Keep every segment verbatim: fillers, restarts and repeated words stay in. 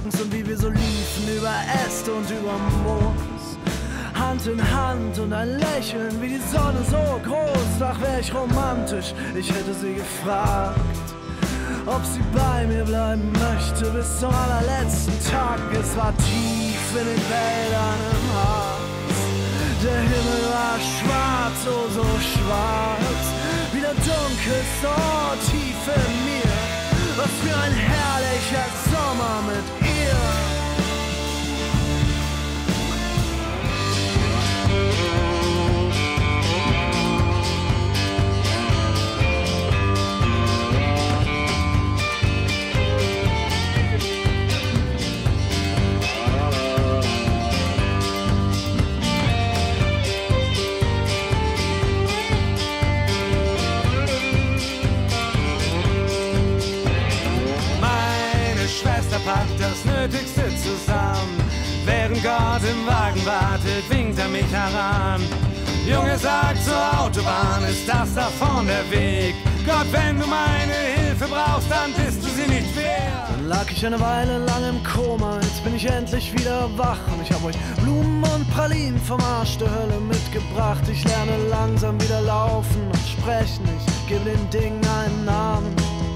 morgens und wie wir so liefen über Äste und über Moos. Hand in Hand und ein Lächeln, wie die Sonne so groß. Ach, wär ich romantisch, ich hätte sie gefragt, ob sie bei mir bleiben möchte bis zum allerletzten Tag. Es war tief in den Wäldern im Harz. Der Himmel war schwarz, oh so schwarz, wieder dunkel, so tief in mir. Was für ein herrlicher Sommer mit ihr. Packt das Nötigste zusammen. Während Gott im Wagen wartet, winkt er mich heran. Junge, sagt zur Autobahn, ist das da vorne der Weg? Gott, wenn du meine Hilfe brauchst, dann bist du sie nicht wert. Dann lag ich eine Weile lang im Koma, jetzt bin ich endlich wieder wach. Und ich hab euch Blumen und Pralinen vom Arsch der Hölle mitgebracht. Ich lerne langsam wieder laufen und sprechen, ich gebe den Dingen einen Namen.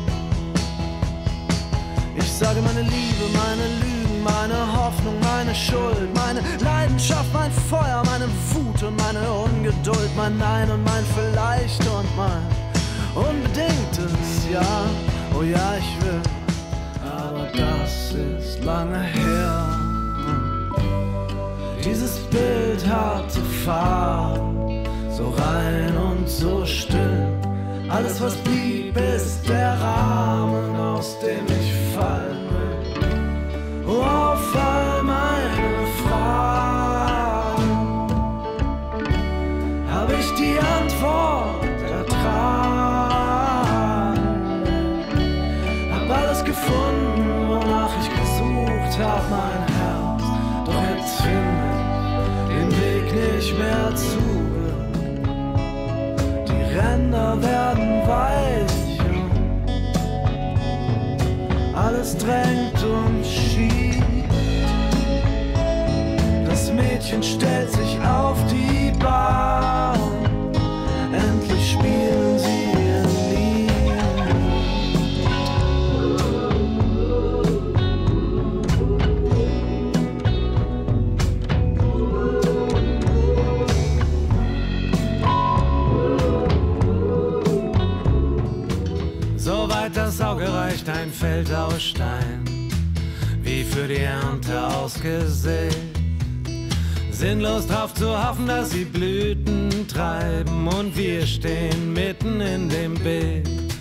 Ich sage meine Liebe, meine Lügen, meine Hoffnung, meine Schuld, meine Leidenschaft, mein Feuer, meine Wut und meine Ungeduld, mein Nein und mein Vielleicht und mein unbedingtes Ja. Oh ja, ich will, aber das ist lange her. Dieses Bild hatte Farben, so rein und so still. Alles, was blieb, ist der Rahmen, aus dem ich fallen will. Oh, auf all meine Fragen hab ich die Antwort ertragen. Hab alles gefunden, wonach ich gesucht hab, mein Herz. Doch jetzt finde ich den Weg nicht mehr zu. Die Ränder werden weich. Alles drängt und schiebt. Das Mädchen stellt sich auf die Bahn. Endlich spielen sie ihr Lied. Soweit das Auge reicht, ein Feld aus Stein, wie für die Ernte ausgesät. Sinnlos drauf zu hoffen, dass sie Blüten treiben und wir stehen mitten in dem Beet.